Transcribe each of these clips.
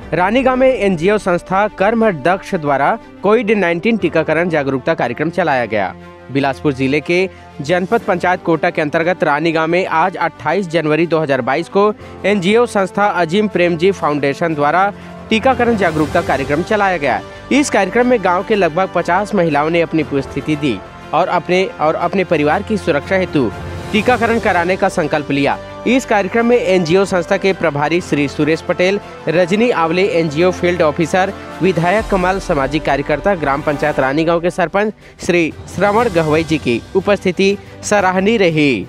रानीगांव में एनजीओ संस्था कर्म दक्ष द्वारा कोविड-19 टीकाकरण जागरूकता कार्यक्रम चलाया गया। बिलासपुर जिले के जनपद पंचायत कोटा के अंतर्गत रानीगांव में आज 28 जनवरी 2022 को एनजीओ संस्था अजीम प्रेमजी फाउंडेशन द्वारा टीकाकरण जागरूकता कार्यक्रम चलाया गया। इस कार्यक्रम में गांव के लगभग 50 महिलाओं ने अपनी उपस्थिति दी और अपने परिवार की सुरक्षा हेतु टीकाकरण कराने का संकल्प लिया। इस कार्यक्रम में एनजीओ संस्था के प्रभारी श्री सुरेश पटेल, रजनी आवले एनजीओ फील्ड ऑफिसर, विधायक कमल, सामाजिक कार्यकर्ता, ग्राम पंचायत रानीगांव के सरपंच श्री श्रवण गहवई जी की उपस्थिति सराहनीय रही।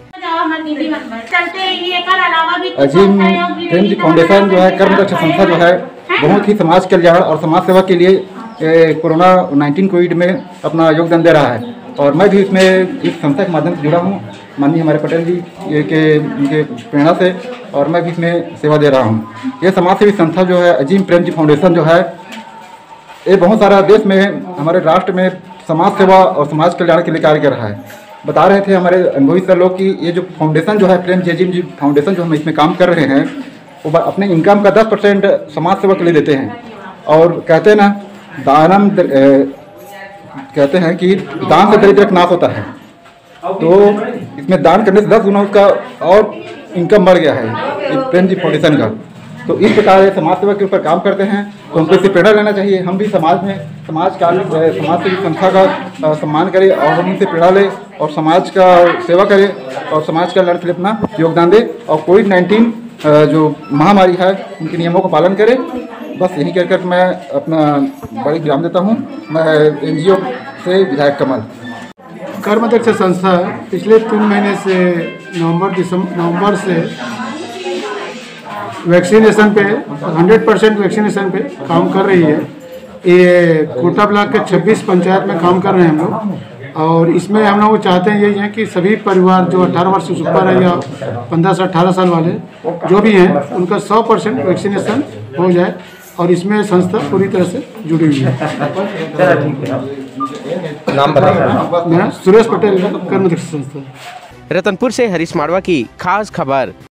अजीम प्रेमजी फाउंडेशन जो है कर्म दक्ष संस्था जो है बहुत ही समाज कल्याण और समाज सेवा के लिए कोरोना 19 कोविड में अपना योगदान दे रहा है और मैं भी इसमें इस संस्था के माध्यम से जुड़ा हूँ माननीय हमारे पटेल जी के प्रेरणा से और मैं भी इसमें सेवा दे रहा हूँ। ये समाज सेवी संस्था जो है अजीम प्रेमजी फाउंडेशन जो है ये बहुत सारा देश में हमारे राष्ट्र में समाज सेवा और समाज कल्याण के लिए कार्य कर रहा है। बता रहे थे हमारे अनुभवी सर लोग कि ये जो फाउंडेशन जो है प्रेमजी अजीम जी फाउंडेशन जो हम इसमें काम कर रहे हैं वो अपने इनकम का 10% समाज सेवा के लिए देते हैं और कहते हैं ना दानम कहते हैं कि दान से दरिद्र नाश होता है, तो इसमें दान करने से 10 गुना उसका और इनकम बढ़ गया है प्रेमजी फाउंडेशन का। तो इस प्रकार समाज सेवा के ऊपर काम करते हैं तो हमको इससे प्रेरणा लेना चाहिए। हम भी समाज में समाज सेवी संस्था का सम्मान करें और हम इनसे प्रेरणा लें और समाज का सेवा करें और समाज का लड़ के लिए अपना योगदान दें और कोविड-19 जो महामारी है उनके नियमों का पालन करें। बस यही कहकर मैं अपना बड़ी विराम देता हूँ। मैं एनजीओ से विधायक कमल। कर्म दक्ष संस्था पिछले 3 महीने से नवंबर से वैक्सीनेशन पे 100% वैक्सीनेशन पे काम कर रही है। ये कोटा ब्लॉक के 26 पंचायत में काम कर रहे हैं हम लोग और इसमें हम लोग चाहते हैं यही है कि सभी परिवार जो 18 वर्ष से ऊपर है या 15 से 18 साल वाले जो भी हैं उनका 100% वैक्सीनेशन हो जाए और इसमें संस्था पूरी तरह से जुड़ी हुई है। नाम बताइए। मैं सुरेश पटेल, कर्म दक्ष संस्था। रतनपुर से हरीश माड़वा की खास खबर।